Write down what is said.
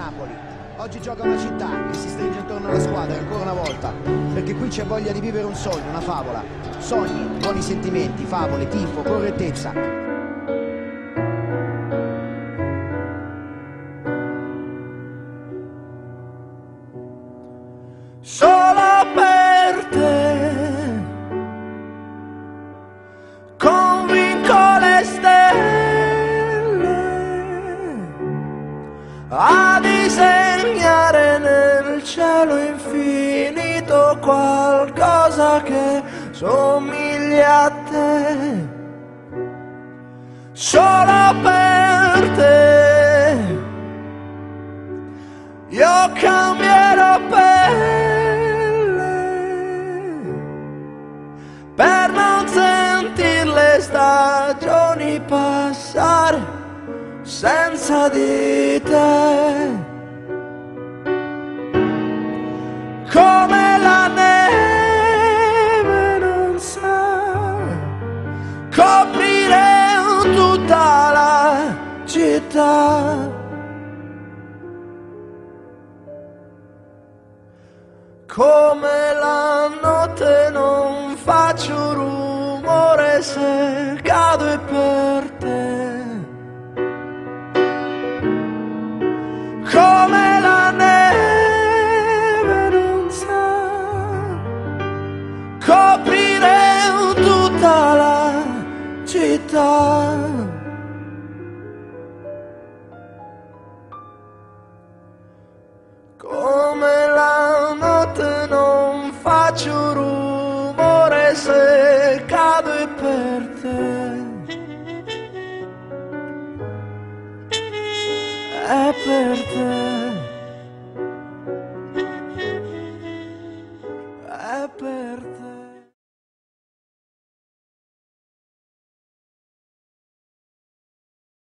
Napoli. Oggi gioca una città che si stringe intorno alla squadra ancora una volta, perché qui c'è voglia di vivere un sogno, una favola. Sogni, buoni sentimenti, favole, tifo, correttezza. Solo per te convinco le stelle a disegnare nel cielo infinito qualcosa che somiglia a te. Solo per te io cambierò per non sentir le stagioni passare senza di te. Come la neve non sa coprire tutta la città. Come la notte non faccio rumore se cado è per te. Come la neve non sa coprire tutta la città.